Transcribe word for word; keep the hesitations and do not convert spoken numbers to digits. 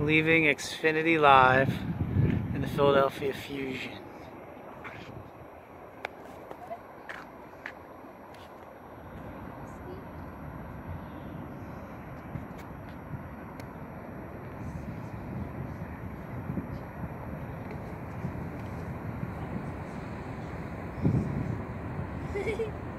leaving Xfinity Live in the Philadelphia Fusion. Hehehe